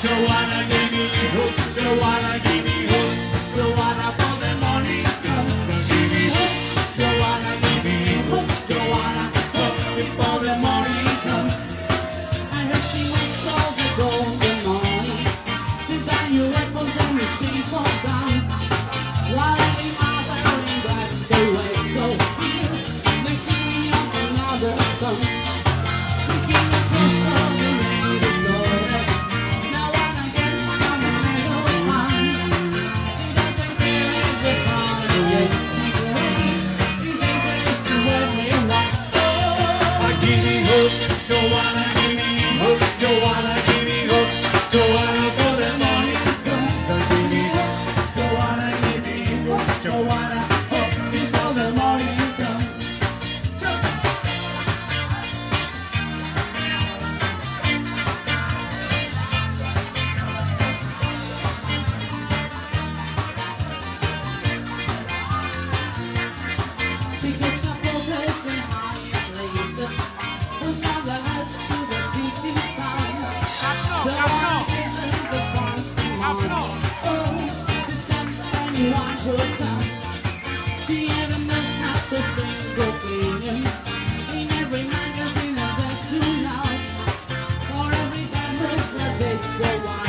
Joanna, give me hope. Joanna, give me hope. Joanna, for the morning comes. Give me hope. Joanna, give me hope. Joanna, hope before the morning comes. I heard she waits all the golden morning to buy you apples and the sheep for dance. While every mother in black stay away, go fears, making me up another song. Speaking of closer, the rain is golden. Now when I get from the middle of mine, she doesn't care if the fun is secret. These angels to where we walk. Give me hope. Joanna, give me hope. Joanna, give me hope. Joanna, for the morning comes. Give me hope. Joanna, give me hope. Joanna, hope before the morning comes. She gets up all days in high places, with other heads to the city side. The one given the fancy money, oh, to tempt anyone who can. She even knows how to sing opinion in every magazine and the journals, for every band with the days go on.